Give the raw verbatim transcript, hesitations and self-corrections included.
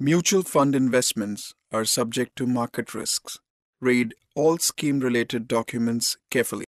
Mutual fund investments are subject to market risks. Read all scheme-related documents carefully.